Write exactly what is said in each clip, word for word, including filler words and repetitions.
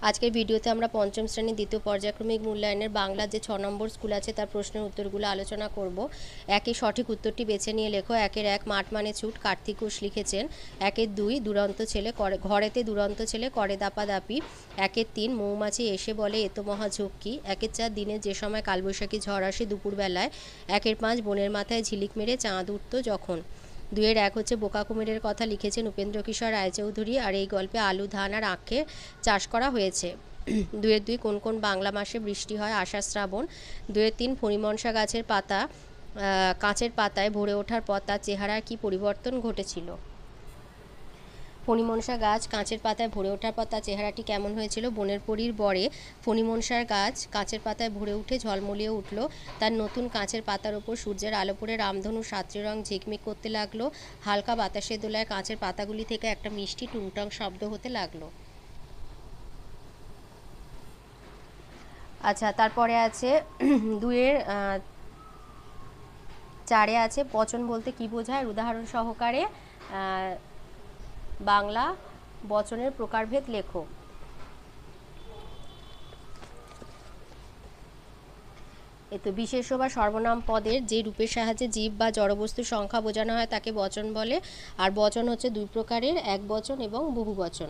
আজকের ভিডিওতে আমরা পঞ্চম শ্রেণীর দ্বিতীয় পর্যায়ক্রমিক মূল্যায়নের বাংলার যে ছ নম্বর স্কুল আছে তার প্রশ্নের উত্তরগুলো আলোচনা করব। একের সঠিক উত্তরটি বেছে নিয়ে লেখো। একের এক মাঠ মানে ছুট, কার্তিক ঘোষ লিখেছেন। একের দুই দুরন্ত ছেলে করে ঘরেতে দুরন্ত ছেলে করে দাপাদাপি। একের তিন মৌমাছি এসে বলে এত মহা ঝক্কি। একের চার দিনের যে সময় কালবৈশাখী ঝড় আসে দুপুরবেলায়। একের পাঁচ বনের মাথায় ঝিলিক মেরে চাঁদ উঠত যখন। দুইয়ের এক হচ্ছে বোকা কুমিরের কথা লিখেছেন উপেন্দ্র কিশোর রায়চৌধুরী, আর এই গল্পে আলু, ধান আর আখে চাষ করা হয়েছে। দুইয়ের দুই কোন কোন বাংলা মাসে বৃষ্টি হয়? আষাঢ়, শ্রাবণ। দুইয়ের তিন ফণিমনসা গাছের পাতা কাঁচের পাতায় ভরে ওঠার পর তার চেহারার কি পরিবর্তন ঘটেছিল? ফণিমনসা গাছ কাঁচের পাতায় ভরে ওঠার পর তার চেহারাটি কেমন হয়েছিল? বনের পরীর বরে ফণিমনসার গাছ কাঁচের পাতায় ভরে উঠে ঝলমলিয়ে উঠল। তার নতুন কাঁচের পাতার ওপর সূর্যের আলো পড়ে রামধনু সাতটি রং ঝিকমিক করতে লাগলো। হালকা বাতাসের দোলায় কাঁচের পাতাগুলি থেকে একটা মিষ্টি টুংটাং শব্দ হতে লাগলো। আচ্ছা, তারপরে আছে দুইয়ের চারে আছে পচন বলতে কি বোঝায়? উদাহরণ সহকারে বাংলা বচনের প্রকারভেদ লেখো। এতো বিশেষ্য বা সর্বনাম পদের যে রূপের সাহায্যে জীব বা জড়বস্তুর সংখ্যা বোঝানো হয় তাকে বচন বলে। আর বচন হচ্ছে দুই প্রকারের, এক বচন এবং বহু বচন।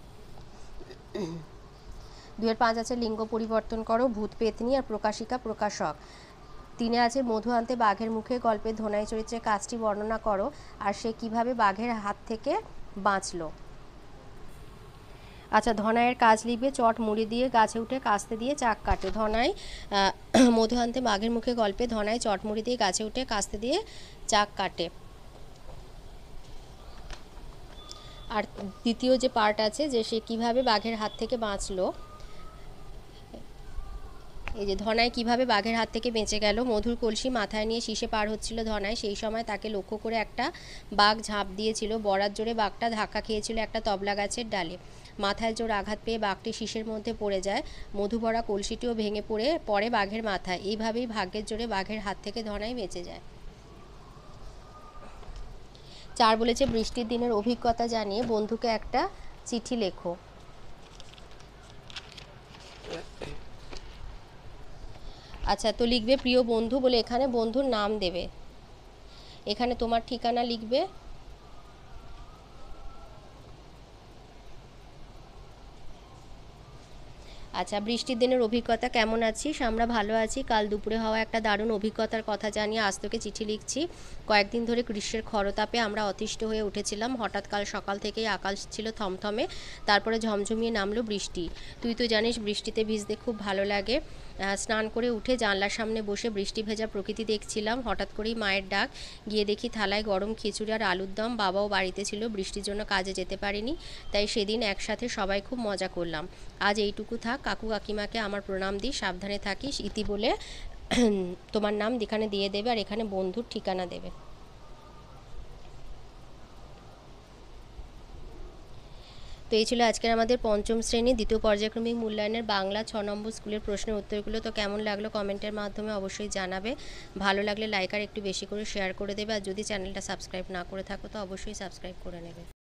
দুইয়ের পাঁচ আছে লিঙ্গ পরিবর্তন করো। ভূত পেতনি আর প্রকাশিকা প্রকাশক। তিনে আছে মধু আনতে বাঘের মুখে গল্পের ধনাই চরিত্রের কাজটি বর্ণনা করো আর সে কিভাবে বাঘের হাত থেকে বাঁচল। আচ্ছা, ধনাইয়ের কাজ লিখবে চট মুড়ি দিয়ে গাছে উঠে কাস্তে দিয়ে চাক কাটে। ধনাই মধু আনতে বাঘের মুখে গল্পে ধনাই চট মুড়ি দিয়ে গাছে উঠে কাস্তে দিয়ে চাক কাটে। আর দ্বিতীয় যে পার্ট আছে যে সে কিভাবে বাঘের হাত থেকে বাঁচলো, এই যে ধনাই কিভাবে বাঘের হাত থেকে বেঁচে গেল। মধুর কলসি মাথায় নিয়ে শীষে পার হচ্ছিল ধনাই, সেই সময় তাকে লক্ষ্য করে একটা বাঘ ঝাঁপ দিয়েছিল। বরাত জোরে বাঘটা ধাক্কা খেয়েছিল একটা তবলা গাছের ডালে। মাথায় জোর আঘাত পেয়ে বাঘটি শীষের মধ্যে পড়ে যায়। মধু ভরা কলসিটিও ভেঙে পড়ে পড়ে বাঘের মাথায়। এইভাবেই ভাগ্যের জোরে বাঘের হাত থেকে ধনাই বেঁচে যায়। চার বলেছে বৃষ্টির দিনের অভিজ্ঞতা জানিয়ে বন্ধুকে একটা চিঠি লেখো। আচ্ছা, তো লিখবে প্রিয় বন্ধু বলে এখানে বন্ধুর নাম দেবে, এখানে তোমার ঠিকানা লিখবে। আচ্ছা, বৃষ্টির দিনের অভিজ্ঞতা কেমন আছিস? আমরা ভালো আছি। কাল দুপুরে হওয়া একটা দারুণ অভিজ্ঞতার কথা জানিয়ে আজ তোকে চিঠি লিখছি। কয়েকদিন ধরে গ্রীষ্মের খরতাপে আমরা অতিষ্ঠ হয়ে উঠেছিলাম। হঠাৎ কাল সকাল থেকেই আকাশ ছিল থমথমে, তারপরে ঝমঝমিয়ে নামলো বৃষ্টি। তুই তো জানিস বৃষ্টিতে ভিজতে খুব ভালো লাগে। স্নান করে উঠে জানলার সামনে বসে বৃষ্টি ভেজা প্রকৃতি দেখছিলাম। হঠাৎ করেই মায়ের ডাক, গিয়ে দেখি থালায় গরম খিচুড়ি আর আলুর দম। বাবাও বাড়িতে ছিল, বৃষ্টির জন্য কাজে যেতে পারিনি, তাই সেদিন একসাথে সবাই খুব মজা করলাম। আজ এইটুকু থাক, কাকু কাকিমাকে আমার প্রণাম দিই, সাবধানে থাকিস। ইতি বলে তোমার নাম এখানে দিয়ে দেবে আর এখানে বন্ধুর ঠিকানা দেবে। তো এই ছিল আজকের আমাদের পঞ্চম শ্রেণী দ্বিতীয় পর্যায়ক্রমিক মূল্যায়নের বাংলা ছ নম্বর স্কুলের প্রশ্নের উত্তরগুলো। তো কেমন লাগলো কমেন্টের মাধ্যমে অবশ্যই জানাবে। ভালো লাগলে লাইক আর একটু বেশি করে শেয়ার করে দেবে। আর যদি চ্যানেলটা সাবস্ক্রাইব না করে থাকো তো অবশ্যই সাবস্ক্রাইব করে নেবে।